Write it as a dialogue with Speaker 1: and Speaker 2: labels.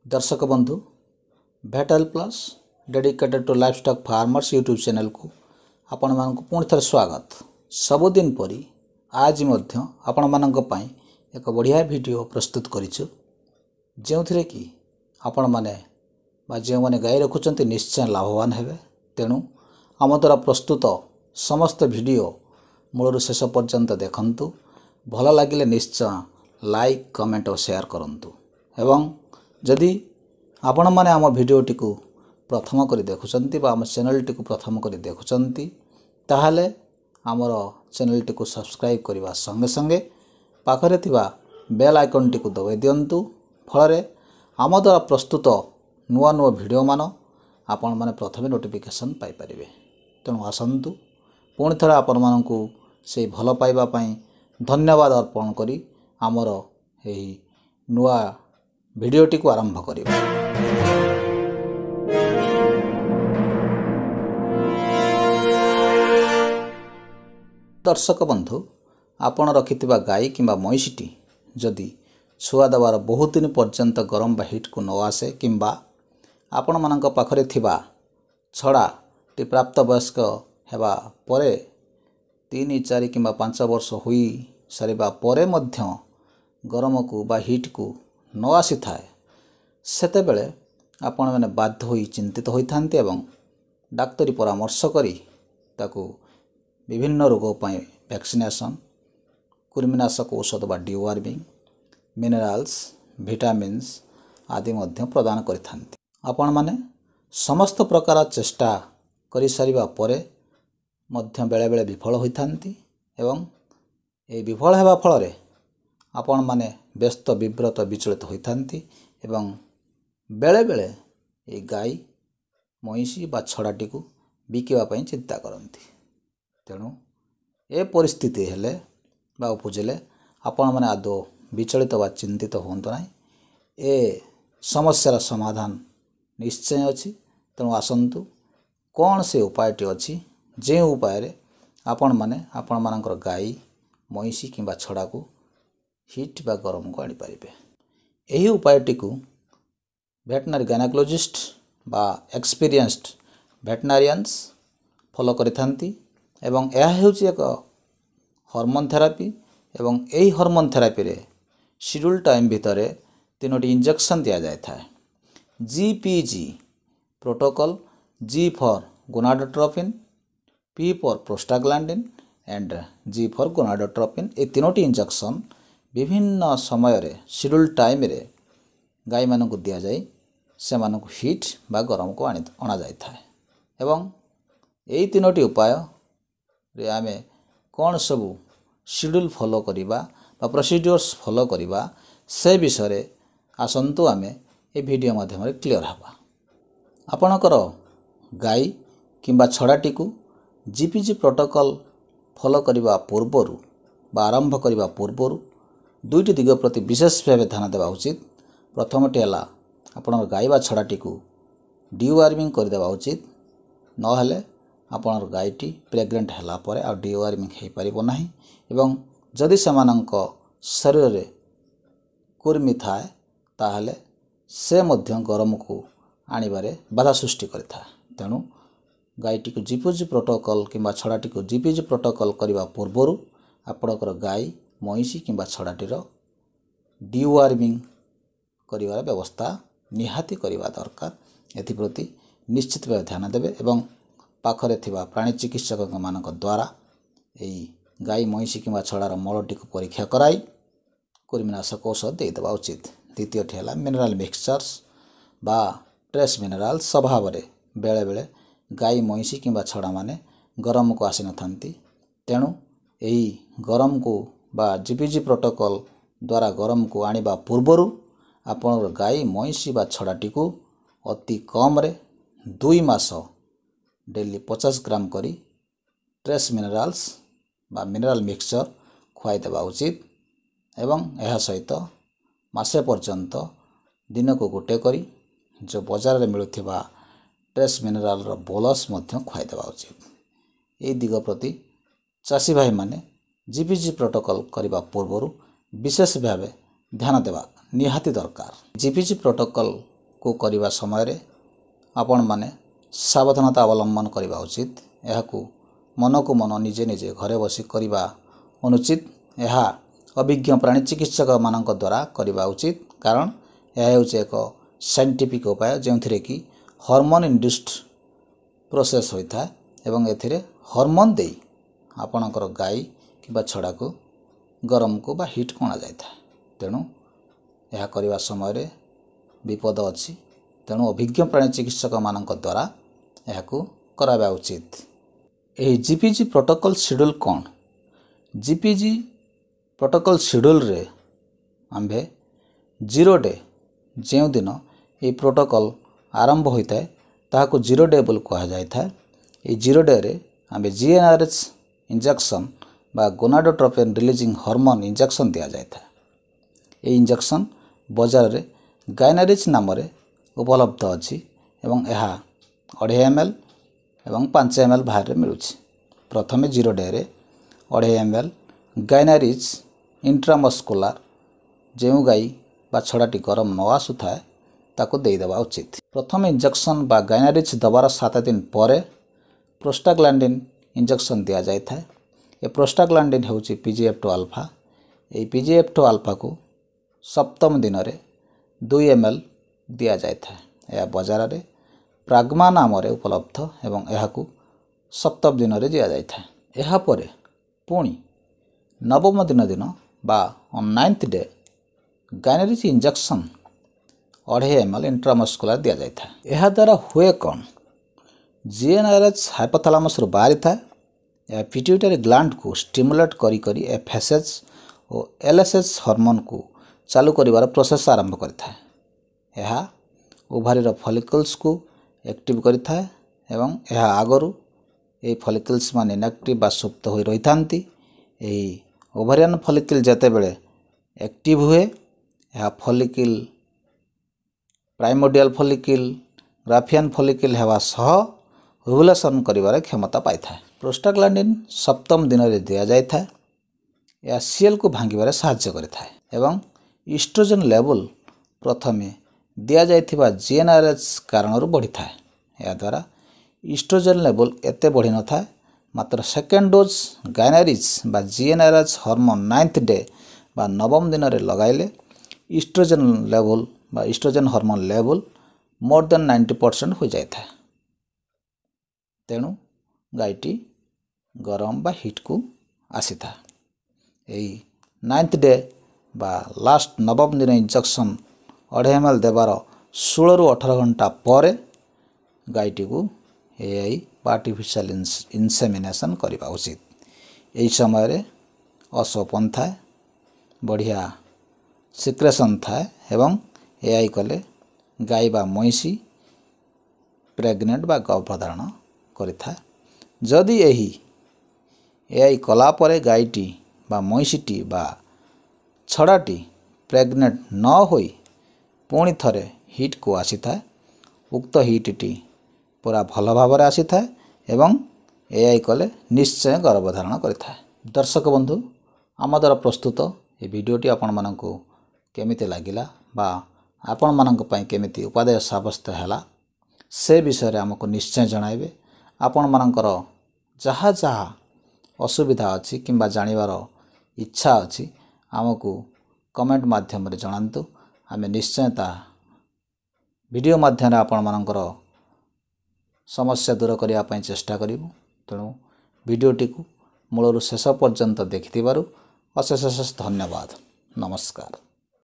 Speaker 1: दर्शक बंधु भेटल plus dedicated to livestock farmers YouTube channel को आपण मानक पुणी थे स्वागत। सबुदिन परी आज मध्य आपण मानक पई एक बढ़िया वीडियो प्रस्तुत करिछु जो थे कि आपण माने जो माने गाय रखुचंती निश्चय लाभवान हेबे। तेणु आम द्वारा प्रस्तुत समस्त वीडियो मूलर शेष पर्यंत देखंतु। भल लगिले निश्चय लाइक कमेंट और शेयर करंतु एवं जदि आपण माने आम भिडियोटी को प्रथम करी देखुचंती बा आम चैनलटी को प्रथम करी देखुचंती ताहाले आमर चैनलटी को सब्सक्राइब करने संगे संगे पाखरे थिबा बेल आइकन टी को दबाई दियंतु। फल आम द्वारा प्रस्तुत नुआ नुआ भिडियो मान आपण माने प्रथमे नोटिफिकेशन पाई परिबे। तेणु आसंतु पुणी थरे आपण मानकु से भल पाइबा पई धन्यवाद अर्पण करी आमर एही नुआ भिडियोटी को आरंभ करिबा। दर्शक बंधु आपण रखिथिबा गाय किंबा महिषीटी जदि छुआ देवार बहुत दिन पर्यंत गरम बा हिट को न आसे किंबा आपण मानक पाखरे थिबा छड़ा टी प्राप्त वयस्क हेबा परे 3 4 किंबा 5 वर्ष होई सरिबा परे मध्य गरम को बा हिट को न आसी थाए सेते बेले आपण माने बाध्य होई चिंतित होइथान्ते एवं डाक्तरी परामर्श करी ताकू विभिन्न रोग पई वैक्सीनेशन कृमिनाशक औषध बा डिवार्मिंग मिनरल्स विटामिन्स आदि मध्य प्रदान करिथान्ते। आपण माने समस्त प्रकार चेष्टा करि सारिबा परे मध्य बेले बेले विफल होइथान्ती एवं ए विफल हेबा फल रे आपण माने व्यस्त विव्रत विचलित होइथान्ती एवं बेले बेले ए गाय महिषी बा छड़ाटी को बिकिबा पई चिंता करंती। तेणु ए परिस्थिति हेले बा उपजिले आपण माने आदो विचलित बा चिंतित होंतो नाही। ए समस्यार समाधान निश्चय अछि। तेणु आसंतु कौन से उपायटी अछि जे उपाय रे आपण माने आपण मानकर गाय महिषी किंबा छड़ा को हिट बा गरम को आनी पारिबे। एही उपायटी को वेटनरी गायनेकोलॉजिस्ट बा एक्सपीरियंस्ड वेटनरियंस फॉलो करिथांती एवं यह हेउची एक हार्मोन थेरापी एवं एही हार्मोन थेरापी रे शेड्यूल टाइम भितरे 3टी इंजेक्शन दिया जाय थाए। GPG protocol, G for gonadotropin, P for prostaglandin and G for gonadotropin. ए 3टी इंजेक्शन विभिन्न समय रे शेड्यूल टाइम रे गाय मानक दिया जाय से मानक हिट बा गरम को अणा जाय थाए एवं एही 3टी उपाय रे आमे कौन सबू शेड्यूल फॉलो करिबा बा प्रोसीड्यूर्स फॉलो करिबा से विषय रे आसंतु आमे ए वीडियो माध्यम रे क्लियर हबा। आपणकर गाय किंबा छड़ाटी को जीपीजी प्रोटोकॉल फॉलो करिबा पूर्वरु बा आरंभ करिबा पूर्वरु 2टी दिग प्रति विशेष भाव ध्यान देवा उचित। प्रथमटी है आपण गाय बा छड़ाटी को डिवार्मिंग कर देवा उचित। न हेले आपण गायटी प्रेग्नेंट हैला परे आ डिवार्मिंग हे परिबो नाही एवं जदि समानंक शरीर रे कुर्मी थाए ताहले से मध्य गरम को आनिबारे बाधा सृष्टि करिथा। तेणु गायटी को जीपीजी प्रोटोकॉल किंबा छड़ाटी को जीपीजी प्रोटोकॉल करबा पूर्वरु आपणकर गाय महिषी किंबा छड़ाटीर डिवार्मिंग करिवार व्यवस्था निहाती करिवा दरकार। एथिप्रति निश्चित भाव ध्यान देबे एवं पाखरे थिबा प्राणी चिकित्सक मानक द्वारा एई गाय महिषी किंबा छड़ार मलटी को परीक्षा कराई कृमिनाशक औषध दे देवा उचित। द्वितीयटी है मिनरल मिक्सचर्स बा ट्रेस मिनरल स्वभाव रे बेले बेले गाय महिषी किंबा छड़ा माने गरम को आसी नथांती। तेणु एई गरम को बा जीपीजी प्रोटोकॉल द्वारा गरम को आनिबा पूर्वरु आपण गाय महिषी बा छड़ाटी को अति कम रे 2 मास डेली 50 ग्राम करी ट्रेस मिनरल्स बा मिनरल मिक्सचर खुआई देवा उचित एवं यह सहित मासे पर्यंत दिन को गोटे करी जो बाजार रे मिलुथिबा ट्रेस मिनरल रो बोलस मध्य खुआई देवा उचित। ए दिग प्रति चासी भाई माने जीपीजी प्रोटोकॉल करबा पूर्वरु विशेष भाव ध्यान देवा निहाती दरकार। जीपीजी प्रोटोकॉल को करने समय आपण माने सावधानता अवलंबन करने उचित। यह मन को मन निजे निजे घरे बसी करने अनुचित। यह अभिज्ञ प्राणी चिकित्सक मान द्वारा करने उचित, कारण यह हूँ एक साइंटिफिक उपाय जो कि हार्मोन इंड्यूस्ड प्रोसेस होता है एवं एथिरे हार्मोन दे आपणकर गाई कि छड़ा को गरम को बा हीट को जाए। तेणु यह करने समय विपद अच्छी, तेणु अभिज्ञ प्राणी चिकित्सक मान द्वारा यह करा उचित। यही जीपीजी प्रोटोकॉल शेड्यूल कौन? जीपीजी प्रोटोकॉल शेड्यूल रे आंभे 0 डे जो दिन ये प्रोटोकॉल आरंभ होता है ताको 0 डे बोल कहा जाता है। ये 0 डे रे आंभे जीएनआरएच इंजेक्शन बा गोनाडोट्रोपिन रिलीजिंग हार्मोन इंजेक्शन दिया जाता है। ये इंजेक्शन बाजार रे गाइनारिच नाम रे उपलब्ध अच्छी एवं यह 2.5 ml एवं 5 ml बाहर मिलूँ। प्रथमे 0 डे रे 2.5 ml गाइनारिच इंट्रामस्कुलार जो गाई बा छड़ाटी गरम न आसुए ताको देदेवा उचित। प्रथम इंजेक्शन बा गाइनारिच दबार 7 दिन पर प्रोस्टाग्लैंडिन इंजेक्शन दि जाए। ये प्रोस्टाग्लैंडिन हूँ PGF2 अल्फा। ये PGF2 अल्फा को सप्तम दिन में 2 ml दि जाए। यह बाजार रे प्राग्मा नाम उपलब्ध एवं यह सप्तम दिन में दि जाए। यह पुणी नवम दिन बा 9th day Gynarich injection 2.5 ml intramuscular दि जाए। यह द्वारा हुए कौन? जीएनआरएच हाइपोथैलेमस रु बाहरी था। यह पिट्यूटरी ग्लैंड को स्टिमुलेट करी एफएसएच और एलएसएच हार्मोन को चालू करिवार प्रोसेस आरंभ करता है। यह ओभारी फॉलिकल्स को एक्टिव करता है एवं यह आगरू ये फॉलिकल्स मान इनएक्टिव बा सुप्त हो रही था। यही ओभारियन फॉलिकल जेते बेले एक्टिव हुए यह follicle primordial follicle graafian follicle हेवा सह ओव्युलेशन करिवार क्षमता पाई था। प्रोस्टाग्लैंडिन सप्तम दिन में दि जाए। यह सीएल को भांगिबारे सहायता करता है एवं ईस्ट्रोजन लेवल प्रथमे दि जाइथिबा जीएनआरएच कारण बढ़ी था। यह द्वारा ईस्ट्रोजन लेवल एते बढ़ी न था। मात्र सेकेंड डोज गाइनारिच बा जीएनआरएच हार्मोन 9th डे बा नवम दिन में लगाइले ईस्ट्रोजन लेवल बा oestrogen hormone level more than 90% हो जाए। तेणु गायटी गरम बा हीट को आसी था। यही 9th डे बा लास्ट नवम दिन इंजेक्शन 2.5 ml देवार 16 ରୁ 18 घंटा पर गायटी को एआई आर्टिफिशियल इनसेमिनेशन करवा उचित। यही समय अशोपन थाए, बढ़िया सिक्रेशन थाए एवं एआई कले गाई बा महिषी प्रेग्नेंट बा गर्भधारण करिथा। जदि यही एआई कला परे गाईटी बा महिषीटी बा छड़ाटी प्रेग्नेंट न होई पुणी थरे हिट को आसी थाए, उक्त हिटटी पूरा भल भाव आसी थाए एवं एआई कले निश्चय गर्भधारण करिथा। दर्शक बंधु, आम द्वारा प्रस्तुत ये वीडियोटी आपण मानकु केमिति लागिला बा आपण मानक पई केमिति उपादेय साब्यस्त हैला से विषय आमको निश्चय जणाइबे। आपण मानकर जहाँ जहाँ असुविधा अच्छी किंबा जानिबार इच्छा अच्छी आमको कमेंट माध्यम रे जणांतु। आमे निश्चय ता वीडियो माध्यम आपण मानकर समस्या दूर करिया पई चेष्टा करिबु। तेणु वीडियोटी को मूलरू शेष पर्यंत देखिथिबारु अशेष धन्यवाद। नमस्कार।